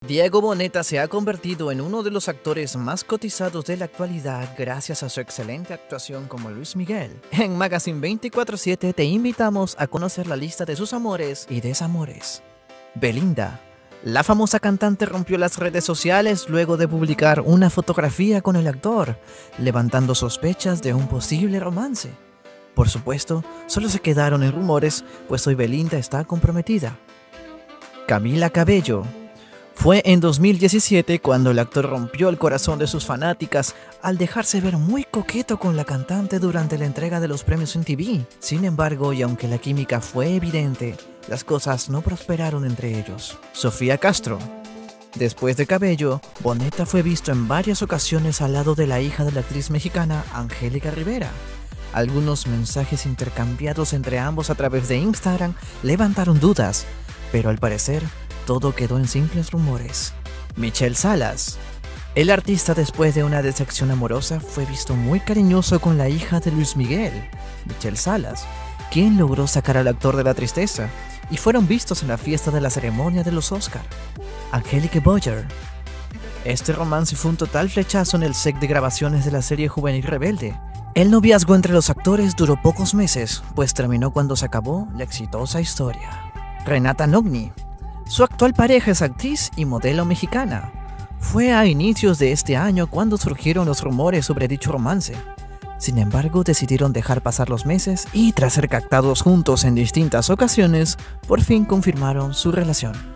Diego Boneta se ha convertido en uno de los actores más cotizados de la actualidad gracias a su excelente actuación como Luis Miguel. En Magazine 24/7 te invitamos a conocer la lista de sus amores y desamores. Belinda. La famosa cantante rompió las redes sociales luego de publicar una fotografía con el actor, levantando sospechas de un posible romance. Por supuesto, solo se quedaron en rumores, pues hoy Belinda está comprometida. Camila Cabello. Fue en 2017 cuando el actor rompió el corazón de sus fanáticas al dejarse ver muy coqueto con la cantante durante la entrega de los premios MTV. Sin embargo, y aunque la química fue evidente, las cosas no prosperaron entre ellos. Sofía Castro. Después de Cabello, Boneta fue visto en varias ocasiones al lado de la hija de la actriz mexicana Angélica Rivera. Algunos mensajes intercambiados entre ambos a través de Instagram levantaron dudas, pero al parecer todo quedó en simples rumores. Michelle Salas. El artista, después de una decepción amorosa, fue visto muy cariñoso con la hija de Luis Miguel, Michelle Salas, quien logró sacar al actor de la tristeza, y fueron vistos en la fiesta de la ceremonia de los Oscar. Angelique Boyer. Este romance fue un total flechazo en el set de grabaciones de la serie juvenil Rebelde. El noviazgo entre los actores duró pocos meses, pues terminó cuando se acabó la exitosa historia. Renata Nogni. Su actual pareja es actriz y modelo mexicana. Fue a inicios de este año cuando surgieron los rumores sobre dicho romance. Sin embargo, decidieron dejar pasar los meses y tras ser captados juntos en distintas ocasiones, por fin confirmaron su relación.